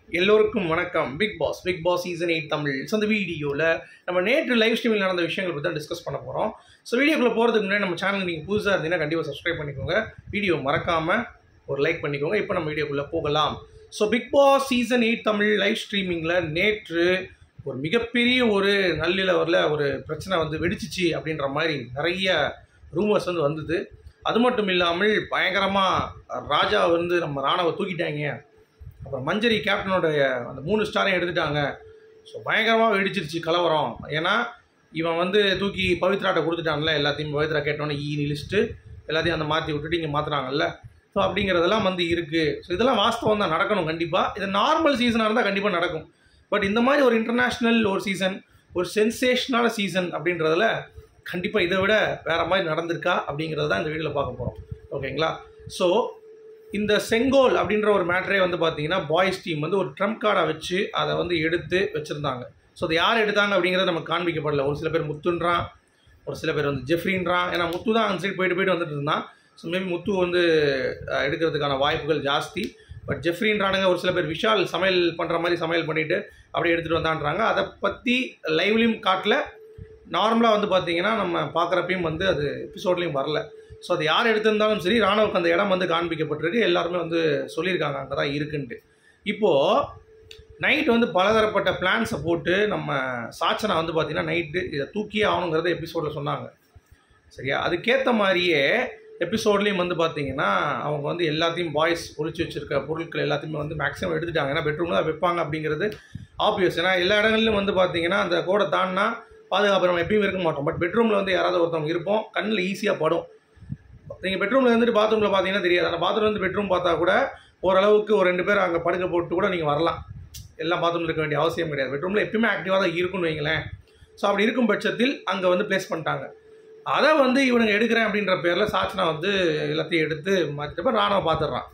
எல்லோருக்கும் வணக்கம். Bigg Boss season 8 Tamil. So அந்த வீடியோவில் நம்ம நேற்று லைவ் ஸ்ட்ரீமில் நடந்த விஷயங்களை பற்றி தான் டிஸ்கஸ் பண்ண போகிறோம். ஸோ வீடியோக்குள்ளே போகிறதுக்கு முன்னாடி நம்ம சேனல் நீங்கள் புதுசாக இருந்தீங்கன்னா கண்டிப்பாக சப்ஸ்கிரைப் பண்ணிக்கோங்க. வீடியோ மறக்காமல் ஒரு லைக் பண்ணிக்கோங்க. இப்போ நம்ம வீடியோக்குள்ளே போகலாம். So Bigg Boss season 8 Tamil live ஸ்ட்ரீமிங்கில் நேற்று ஒரு மிகப்பெரிய ஒரு நள்ளிரவில் ஒரு பிரச்சனை வந்து வெடிச்சிச்சு அப்படின்ற மாதிரி நிறைய ரூமர்ஸ் வந்து வந்தது. அது மட்டும் இல்லாமல் பயங்கரமாக ராஜா வந்து நம்ம ராணாவை தூக்கிட்டாங்க. அப்புறம் மஞ்சரி கேப்டனோடைய அந்த 3 ஸ்டாரையும் எடுத்துட்டாங்க. ஸோ பயங்கரமாக வெடிச்சிருச்சு கலவரம். ஏன்னா இவன் வந்து தூக்கி பவித்ராட்ட கொடுத்துட்டான்ல, எல்லாத்தையும் பவித்ரா கேட்டோன்னே லிஸ்ட்டு எல்லாத்தையும் அந்த மாற்றி விட்டுட்டு இங்கே மாற்றுறாங்கல்ல. ஸோ அப்படிங்கிறதெல்லாம் வந்து இருக்குது. ஸோ இதெல்லாம் வாஸ்தவம் தான், நடக்கணும் கண்டிப்பாக. இது நார்மல் சீசனாக இருந்தால் கண்டிப்பாக நடக்கும். பட் இந்த மாதிரி ஒரு இன்டர்நேஷ்னல் ஒரு சீசன், ஒரு சென்சேஷனான சீசன் அப்படின்றதில் கண்டிப்பாக இதை விட வேறு மாதிரி நடந்திருக்கா அப்படிங்கிறது தான் இந்த வீடியோவில் பார்க்க போகிறோம். ஓகேங்களா? ஸோ இந்த செங்கோல் அப்படின்ற ஒரு மேட்டரே வந்து பார்த்தீங்கன்னா பாய்ஸ் டீம் வந்து ஒரு ட்ரம்ப் கார்டை வச்சு அதை வந்து எடுத்து வச்சுருந்தாங்க. ஸோ அதை யார் எடுத்தாங்க அப்படிங்கிறத நமக்கு காண்பிக்கப்படல. ஒரு சில பேர் முத்துன்றான், ஒரு சில பேர் வந்து ஜெஃப்ரின்றான். ஏன்னா முத்து தான் அந்த சைடு போயிட்டு வந்துட்டு இருந்தான். ஸோ மேபி முத்து வந்து எடுக்கிறதுக்கான வாய்ப்புகள் ஜாஸ்தி. பட் ஜெஃப்ரின்றானுங்க. ஒரு சில பேர் விஷால் சமையல் பண்ணுற மாதிரி சமையல் பண்ணிவிட்டு அப்படியே எடுத்துகிட்டு வந்தான்றாங்க. அதை பற்றி லைவ்லையும் காட்டல, நார்மலாக வந்து பார்த்தீங்கன்னா நம்ம பார்க்குறப்பையும் வந்து அது எபிசோட்லேயும் வரல. ஸோ அது யார் எடுத்திருந்தாலும் சரி, ராணுவுக்கு அந்த இடம் வந்து காண்பிக்கப்பட்டிருக்கு. எல்லாருமே வந்து சொல்லியிருக்காங்க அங்கே தான் இருக்குன்ட்டு. இப்போது நைட் வந்து பலதரப்பட்ட பிளான்ஸை போட்டு நம்ம சாச்சனா வந்து பார்த்திங்கன்னா நைட்டு இதை தூக்கியே ஆகணுங்கிறத எபிசோடில் சொன்னாங்க. சரியா? அதுக்கேற்ற மாதிரியே எபிசோட்லேயும் வந்து பார்த்திங்கன்னா அவங்க வந்து எல்லாத்தையும் பாய்ஸ் ஒழிச்சு வச்சுருக்க பொருட்கள் எல்லாத்தையுமே வந்து மேக்ஸிமம் எடுத்துட்டாங்க. ஏன்னா பெட்ரூமில் தான் வைப்பாங்க அப்படிங்கிறது ஆப்வியஸ். ஏன்னா எல்லா இடங்களிலும் வந்து பார்த்திங்கன்னா அந்த கோடை தாண்டினா பாதுகாப்பு நம்ம எப்பயும் இருக்க மாட்டோம். பட் பெட்ரூமில் வந்து யாராவது ஒருத்தவங்க இருப்போம், கண்ணில் ஈஸியாக படும். நீங்கள் பெட்ரூமில் இருந்துட்டு பாத்ரூமில் பார்த்தீங்கன்னா தெரியாது. அந்த பாத்ரூம் வந்து பெட்ரூம் பார்த்தா கூட ஓரளவுக்கு ஒரு 2 பேர் அங்கே படுக்க போட்டு கூட நீங்கள் வரலாம். எல்லாம் பாத்ரூமில் இருக்க வேண்டிய அவசியம் கிடையாது. பெட்ரூமில் எப்பயுமே ஆக்டிவாக தான் இருக்குன்னு வைங்களேன். ஸோ அப்படி இருக்கும் பட்சத்தில் அங்கே வந்து ப்ளேஸ் பண்ணிட்டாங்க. அதை வந்து இவனுங்க எடுக்கிறேன் அப்படின்ற பேரில் சாச்சனா வந்து எல்லாத்தையும் எடுத்து மாற்றிட்டப்ப ராணுவ பார்த்துடுறான்.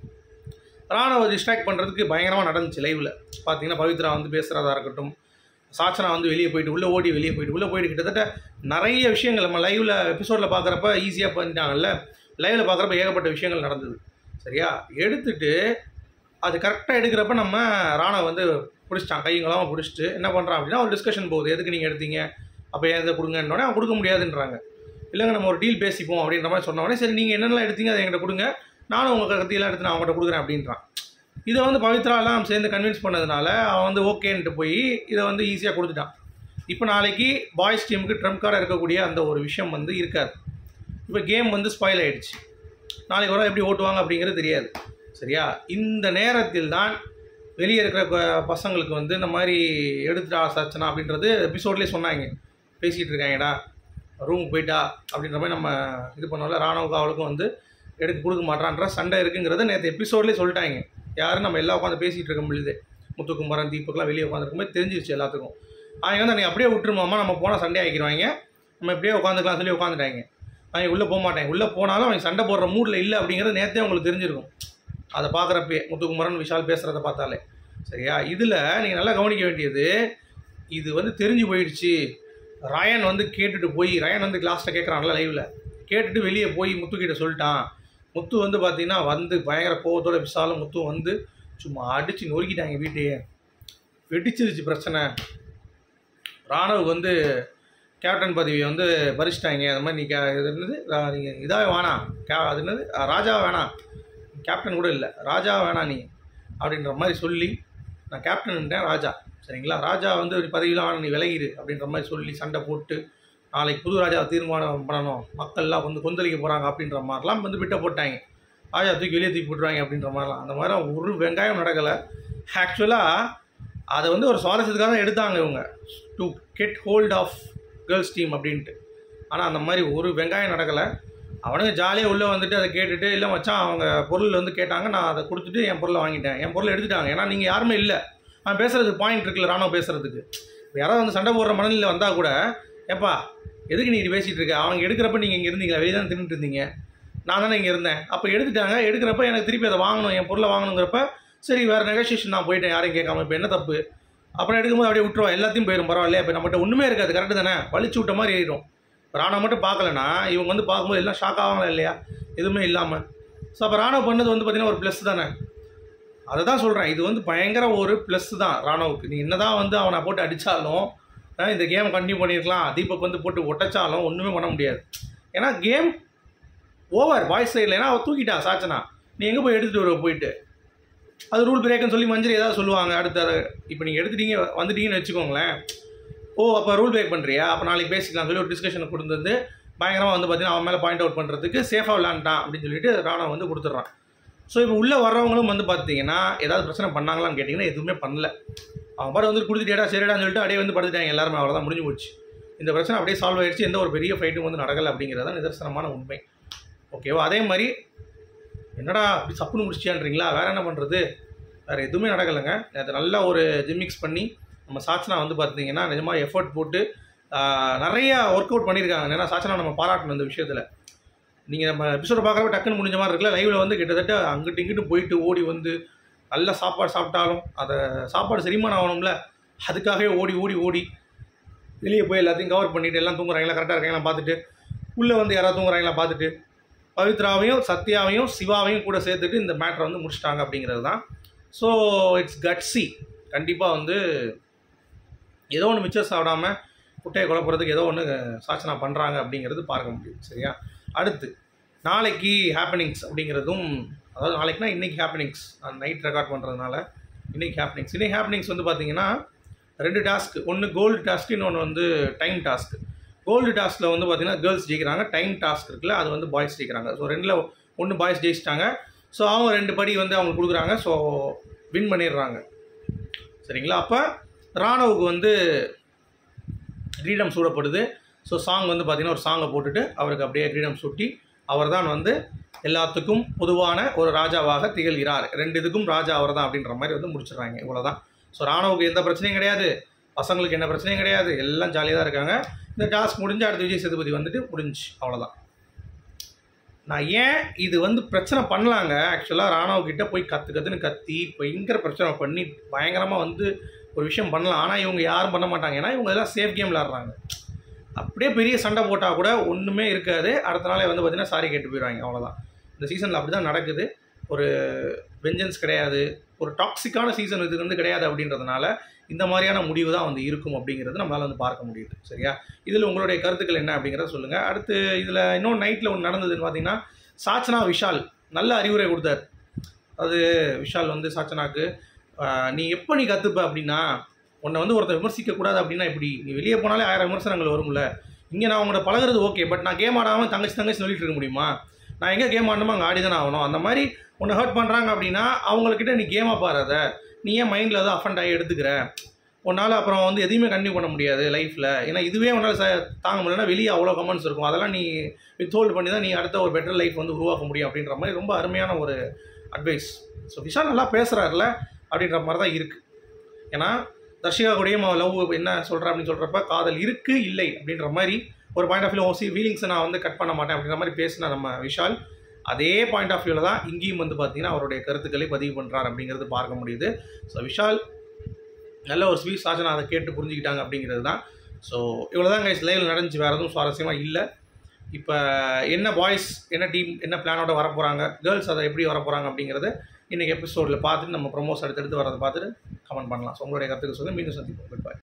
ராணுவ டிஸ்ட்ராக்ட் பண்ணுறதுக்கு பயங்கரமாக நடந்துச்சு. லைவில் பார்த்தீங்கன்னா பவித்ரா வந்து பேசுகிறதா இருக்கட்டும், சாச்சனா வந்து வெளியே போயிட்டு உள்ளே போயிட்டு கிட்டத்தட்ட நிறைய விஷயங்கள் நம்ம லைவில் எபிசோடில் பார்க்குறப்ப ஈஸியாக பண்ணிட்டாங்கல்ல. லைவில் பார்க்குறப்ப ஏகப்பட்ட விஷயங்கள் நடந்தது. சரியா? எடுத்துட்டு அது கரெக்டாக எடுக்கிறப்ப நம்ம ராணவ வந்து பிடிச்சிட்டான், கைங்களாமல் பிடிச்சிட்டு என்ன பண்ணுறான் அப்படின்னா ஒரு டிஸ்கஷன் போகுது. எதுக்கு நீங்கள் எடுத்தீங்க, அப்போ எதை கொடுங்கன்னோடனே அவன் கொடுக்க முடியாதுன்றாங்க. இல்லைங்க நம்ம ஒரு டீல் பேசிப்போம் அப்படின்ற மாதிரி சொன்னோடனே சரி நீங்கள் என்னென்னலாம் எடுத்தீங்க அதை என்கிட்ட கொடுங்க, நானும் உங்கள் கத்தியெல்லாம் எடுத்து நான் அவங்கள்ட்ட கொடுக்குறேன் அப்படின்றான். இதை வந்து பவித்ராலாம் சேர்ந்து கன்வின்ஸ் பண்ணதுனால அவன் வந்து ஓகேன்ட்டு போய் இதை வந்து ஈஸியாக கொடுத்துட்டான். இப்போ நாளைக்கு பாய்ஸ் டீமுக்கு ட்ரம்ப் கார்டாக இருக்கக்கூடிய அந்த ஒரு விஷயம் வந்து இருக்காது. இப்போ கேம் வந்து ஸ்பாயில் ஆகிடுச்சு. நாளைக்கு வர எப்படி ஓட்டுவாங்க அப்படிங்கிறது தெரியாது. சரியா? இந்த நேரத்தில் தான் வெளியே இருக்கிற பசங்களுக்கு வந்து இந்த மாதிரி எடுத்துட்டா சச்சனா அப்படின்றது எபிசோட்லேயே சொன்னாங்க. பேசிகிட்டு இருக்காங்கடா, ரூமுக்கு போயிட்டா அப்படின்ற மாதிரி நம்ம இது பண்ணோம்ல. ராணுவுக்கு அவளுக்கும் வந்து எடுக்க கொடுக்க மாட்டான்ற சண்டை இருக்குங்கிறத நேற்று எபிசோட்லேயே சொல்லிட்டாங்க. யாரும் நம்ம எல்லாம் உட்காந்து பேசிகிட்டு இருக்க முடியுது. முத்துக்குமரன் தீபக்கெலாம் வெளியே உட்காந்துருக்கும்போது தெரிஞ்சிருச்சு எல்லாத்துக்கும். அவங்க வந்து அன்றைக்கி அப்படியே விட்டுருமாமா, நம்ம போனால் சண்டே ஆகிடுவாங்க, நம்ம எப்படியே உட்காந்துக்கலாம் சொல்லி உட்காந்துட்டாங்க. அவங்க உள்ளே போக மாட்டாங்க. உள்ளே போனாலும் அவங்க சண்டை போடுற மூடில் இல்லை அப்படிங்கிறது நேற்றே அவங்களுக்கு தெரிஞ்சிருக்கும். அதை பார்க்குறப்பே முத்துக்குமரன் விஷால் பேசுகிறத பார்த்தாலே. சரியா? இதில் நீங்கள் நல்லா கவனிக்க வேண்டியது, இது வந்து தெரிஞ்சு போயிடுச்சு. ரயன் வந்து கேட்டுட்டு போய், ரயன் வந்து லாஸ்ட்டாக கேட்குறான்ல லைவில், கேட்டுட்டு வெளியே போய் முத்துக்கிட்ட சொல்லிட்டான். முத்து வந்து பார்த்திங்கன்னா வந்து பயங்கர கோவத்தோட விஷாலும் முத்து வந்து சும்மா அடித்து நொறுக்கிட்டாங்க. வீட்டையே வெடிச்சிருச்சு பிரச்சனை. ராணுவுக்கு வந்து கேப்டன் பதவியை வந்து பறிச்சிட்டாங்க. அந்த மாதிரி இது இருந்தது, நீங்கள் இதாக வேணாம், அது என்னது ராஜா வேணாம், கேப்டன் கூட இல்லை, ராஜா வேணாம் நீ அப்படின்ற மாதிரி சொல்லி, நான் கேப்டன்ட்டேன் ராஜா, சரிங்களா, ராஜா வந்து பதவியெலாம் வேணாம், நீ விலகிடு அப்படின்ற மாதிரி சொல்லி சண்டை போட்டு நாளைக்கு புது ராஜாவை தீர்மானம் பண்ணணும், மக்கள்லாம் வந்து கொந்தளிக்க போகிறாங்க அப்படின்ற மாதிரிலாம் வந்து விட்ட போட்டாங்க. ராஜா தூக்கி வெளியே தூக்கி போட்டுருவாங்க அப்படின்ற மாதிரிலாம். அந்த மாதிரிலாம் ஒரு வெங்காயம் நடக்கலை. ஆக்சுவலாக அதை வந்து ஒரு சுவாரஸ்யத்துக்காக தான் எடுத்தாங்க இவங்க, to get hold of girls team அப்படின்ட்டு. ஆனால் அந்த மாதிரி ஒரு வெங்காயம் நடக்கலை. அவனுங்க ஜாலியாக உள்ளே வந்துட்டு அதை கேட்டுட்டு, இல்லை மச்சான் அவங்க பொருள் வந்து கேட்டாங்க, நான் அதை கொடுத்துட்டு என் பொருளை வாங்கிட்டேன், என் பொருளை எடுத்துட்டாங்க. ஏன்னா நீங்கள் யாருமே இல்லை, அவன் பேசுகிறதுக்கு பாயிண்ட் இருக்குல்ல, ராணுவ பேசுகிறதுக்கு. யாராவது வந்து சண்டை போடுற மனநிலையில் வந்தால் கூட, ஏப்பா எதுக்கு நீ பேசிகிட்டு இருக்க, அவங்க எடுக்கிறப்ப நீங்கள் இங்கே இருந்தீங்களா, வெளியே தான் தின்னுட்டு இருந்தீங்க, நான் தானே இங்கே இருந்தேன், அப்போ எடுத்துட்டாங்க, எடுக்கிறப்ப எனக்கு திருப்பி அதை வாங்கணும், என் பொருளை வாங்கணுங்கிறப்ப சரி வேறு நெகோசியேஷன் நான் போயிட்டேன் யாரையும் கேட்காம, இப்போ என்ன தப்பு, அப்புறம் எடுக்கும்போது அப்படியே விட்டுருவோம், எல்லாத்தையும் போயிடும், பரவாயில்லையா, இப்போ நம்மகிட்ட ஒன்றுமே இருக்காது, கரெக்டு தானே, வலிச்சு விட்ட மாதிரி ஏறிடும். ராணுவ மட்டும் பார்க்கலன்னா இவங்க வந்து பார்க்கும்போது எல்லாம் ஷாக் ஆவாங்களா இல்லையா, எதுவுமே இல்லாமல். ஸோ அப்போ ராணுவ பண்ணது வந்து பார்த்திங்கன்னா ஒரு ப்ளஸ் தானே. அதை தான் சொல்கிறேன். இது வந்து பயங்கர ஒரு ப்ளஸ் தான் ராணுவுக்கு. நீ என்ன தான் வந்து அவனை போட்டு அடித்தாலும் இந்த கேம் கண்டினியூ பண்ணியிருக்கலாம். தீபக் வந்து போட்டு ஒட்டச்சாலும் ஒன்றுமே பண்ண முடியாது. ஏன்னா கேம் ஓவர் பாய்ஸ் சைடில். ஏன்னா அவள் தூக்கிட்டா சாச்சனா. நீ எங்கே போய் எடுத்துகிட்டு வர போயிட்டு அது ரூல் பிரேக்குன்னு சொல்லி மஞ்சள் ஏதாவது சொல்லுவாங்க. அடுத்த இப்போ நீங்கள் எடுத்துட்டீங்க வந்துட்டீங்கன்னு வச்சுக்கோங்களேன். ஓ அப்போ ரூல் பிரேக் பண்ணுறியா, அப்போ நாளைக்கு பேசிக்கலாம் சொல்லி ஒரு டிஸ்கஷனை கொடுத்து பயங்கரமாக வந்து பார்த்தீங்கன்னா அவன் மேலே பாயிண்ட் அவுட் பண்ணுறதுக்கு சேஃபாக விளாண்டான் அப்படின்னு சொல்லிட்டு ராணா வந்து கொடுத்துட்றான். ஸோ இப்போ உள்ளே வர்றவங்களும் வந்து பார்த்தீங்கன்னா ஏதாவது பிரச்சனை பண்ணாங்களான்னு கேட்டிங்கன்னா எதுவுமே பண்ணல. அவன் பாரு வந்து கொடுத்துட்டேடா சரிடான்னு சொல்லிட்டு அப்படியே வந்து படுத்துட்டாங்க எல்லாருமே. அவ்வளோதான், முடிஞ்சு போச்சு. இந்த பிரச்சனை அப்படியே சால்வ் ஆகிடுச்சு. எந்த ஒரு பெரிய ஃபைட்டும் வந்து நடக்கலை அப்படிங்கிறது தான் நிதர்சனமான உண்மை. ஓகேவா? அதே மாதிரி என்னடா அப்படி சப்புன்னு முடிச்சியான்றீங்களா, வேறு என்ன பண்ணுறது, வேறு எதுவுமே நடக்கலைங்க. அது நல்லா ஒரு ஜிம்மிக்ஸ் பண்ணி நம்ம சாச்சனா வந்து பார்த்தீங்கன்னா நிஜமாக எஃபர்ட் போட்டு நிறையா ஒர்க் அவுட் பண்ணியிருக்காங்க. ஏன்னா சாச்சனா நம்ம பாராட்டணும் இந்த விஷயத்தில். நீங்கள் நம்ம எபிசோட பார்க்குறப்ப டக்குன்னு முடிஞ்ச மாதிரி இருக்குல்ல, லைவில் வந்து கிட்டத்தட்ட அங்கிட்டு இங்கிட்டு போயிட்டு ஓடி வந்து நல்ல சாப்பாடு சாப்பிட்டாலும் அதை சாப்பாடு செரிமானம் ஆகணும்ல, அதுக்காகவே ஓடி ஓடி ஓடி வெளியே போய் எல்லாத்தையும் கவர் பண்ணிவிட்டு எல்லாம் தூங்குறாங்களா கரெக்டாக இருக்காங்களா பார்த்துட்டு உள்ளே வந்து யாராவது தூங்குறாங்களா பார்த்துட்டு பவித்ராவையும் சத்யாவையும் சிவாவையும் கூட சேர்த்துட்டு இந்த மேட்டரை வந்து முடிச்சிட்டாங்க அப்படிங்கிறது தான். So it's gutsy. கண்டிப்பாக வந்து ஏதோ ஒன்று மிச்சம் சாப்பிடாமல் குட்டையை குழப்பறதுக்கு ஏதோ ஒன்று சாச்சனா பண்ணுறாங்க அப்படிங்கிறது பார்க்க முடியும். சரியா? அடுத்து நாளைக்கு ஹேப்பனிங்ஸ் அப்படிங்கிறதும், அதாவது நாளைக்குனா இன்றைக்கி ஹேப்பனிங்ஸ், நைட் ரெக்கார்ட் பண்ணுறதுனால இன்றைக்கி ஹேப்பனிங்ஸ். இன்றைக்கி ஹேப்பனிங்ஸ் வந்து பார்த்திங்கன்னா 2 டாஸ்க்கு, ஒன்று கோல்டு டாஸ்க்கு, இன்னொன்று வந்து டைம் டாஸ்க்கு. கோல்டு டாஸ்கில் வந்து பார்த்திங்கன்னா கேர்ள்ஸ் ஜெயிக்கிறாங்க. டைம் டாஸ்க் இருக்குல்ல அது வந்து பாய்ஸ் ஜெயிக்கிறாங்க. ஸோ 2ல் 1 பாய்ஸ் ஜெயிச்சிட்டாங்க. ஸோ அவங்க 2 படி வந்து அவங்க கொடுக்குறாங்க. ஸோ வின் பண்ணிடுறாங்க. சரிங்களா? அப்போ ராணுவுக்கு வந்து கிரீடம் சூடப்படுது. ஸோ சாங் வந்து பார்த்திங்கன்னா ஒரு சாங்கை போட்டுட்டு அவருக்கு அப்படியே கிரீடம் சூட்டி அவர் தான் வந்து எல்லாத்துக்கும் பொதுவான ஒரு ராஜாவாக திகழ்கிறார். 2 இதுக்கும் ராஜா அவர் தான் அப்படின்ற மாதிரி வந்து முடிச்சிடுறாங்க. இவ்வளோதான். ஸோ ராணுவுக்கு எந்த பிரச்சனையும் கிடையாது, பசங்களுக்கு என்ன பிரச்சனையும் கிடையாது, எல்லாம் ஜாலியாக தான் இருக்காங்க. இந்த டாஸ்க் முடிஞ்சு அடுத்து விஜய் சேதுபதி வந்துட்டு முடிஞ்சு. அவ்வளோதான். நான் ஏன் இது வந்து பிரச்சனை பண்ணலாங்க, ஆக்சுவலாக ராணுவக்கிட்ட போய் கற்றுன்னு கத்தி பயங்கர பிரச்சனை பண்ணி பயங்கரமாக வந்து ஒரு விஷயம் பண்ணலாம். ஆனால் இவங்க யாரும் பண்ண மாட்டாங்க. ஏன்னா இவங்க எல்லாம் சேஃப் கேம் விளாட்றாங்க. அப்படியே பெரிய சண்டை போட்டால் கூட ஒன்றுமே இருக்காது. அடுத்த நாளே வந்து பார்த்திங்கன்னா சாரி கேட்டு போயிடுவாங்க. அவ்வளோதான். இந்த சீசனில் அப்படி தான் நடக்குது. ஒரு வெஞ்சன்ஸ் கிடையாது, ஒரு டாக்ஸிக்கான சீசன் இது வந்து கிடையாது. அப்படின்றதுனால இந்த மாதிரியான முடிவு தான் வந்து இருக்கும் அப்படிங்கிறது நம்மளால் வந்து பார்க்க முடியுது. சரியா? இதில் உங்களுடைய கருத்துக்கள் என்ன அப்படிங்கிறத சொல்லுங்கள். அடுத்து இதில் இன்னொன்று நைட்டில் ஒன்று நடந்ததுன்னு பார்த்தீங்கன்னா சாச்சனா விஷால் நல்ல அறிவுரை கொடுத்தார். அது விஷால் வந்து சாச்சனாக்கு நீ எப்போ நீ கற்றுப்ப அப்படின்னா, உன்னை வந்து ஒருத்தர் விமர்சிக்கக்கூடாது அப்படின்னா எப்படி, நீ வெளியே போனாலே 1000 விமர்சனங்கள் வரும்ல. இங்கே நான் உங்களோட பழகிறது ஓகே, பட் நான் கேம் ஆடாமல் தங்கச்சி சொல்லிட்டு இருக்க முடியுமா? நான் எங்கே கேம் ஆடணுமோ அங்கே ஆடி தானே ஆகணும். அந்த மாதிரி உன்னை ஹர்ட் பண்ணுறாங்க அப்படின்னா அவங்கக்கிட்ட நீ கேமாக பாராத, நீ ஏன் மைண்டில் அதை அஃபண்ட் ஆகி எடுத்துக்கிற, உன்னால் அப்புறம் வந்து எதையுமே கண்டினியூ பண்ண முடியாது லைஃப்பில். ஏன்னா இதுவே உன்னால் தாங்க முடியலன்னா வெளியே அவ்வளோ கமெண்ட்ஸ் இருக்கும், அதெல்லாம் நீ வித்ஹோல்டு பண்ணி தான் நீ அடுத்த ஒரு பெட்டர் லைஃப் வந்து உருவாக்க முடியும் அப்படின்ற மாதிரி ரொம்ப அருமையான ஒரு அட்வைஸ். ஸோ விஷால் நல்லா பேசுகிறாருல அப்படின்ற மாதிரி தான் இருக்குது. ஏன்னா தர்ஷிகா கூடயும் லவ் என்ன சொல்கிறேன் அப்படின்னு சொல்கிறப்ப காதல் இருக்குது இல்லை அப்படின்ற மாதிரி ஒரு பாயிண்ட் ஆஃப் வியூ ஃபீலிங்ஸை நான் வந்து கட் பண்ண மாட்டேன் அப்படின்ற மாதிரி பேசினா நம்ம விஷால் அதே பாயிண்ட் ஆஃப் வியூவில் தான் இங்கேயும் வந்து பார்த்திங்கன்னா அவருடைய கருத்துக்களை பதிவு பண்ணுறார் அப்படிங்கிறது பார்க்க முடியுது. ஸோ விஷால் நல்ல ஒரு ஸ்வீட் சாச்சனா அதை கேட்டு புரிஞ்சுக்கிட்டாங்க அப்படிங்கிறது தான். ஸோ இவ்வளோ தான் கைஸ் லைவில் நடந்துச்சு, வேறு எதுவும் சுவாரஸ்யமாக இல்லை. இப்போ என்ன பாய்ஸ் என்ன டீம் என்ன பிளானோட வரப்போகிறாங்க, கேர்ள்ஸ் அதை எப்படி வரப்போகிறாங்க அப்படிங்கிறத இன்றைக்கி எபிசோடில் பார்த்துட்டு நம்ம ப்ரொமோஸ் அடுத்தடுத்து வரதை பார்த்துட்டு கமெண்ட் பண்ணலாம். ஸோ உங்களுடைய கருத்துக்கு சொல்லி மீண்டும் சந்திப்போம். Good by.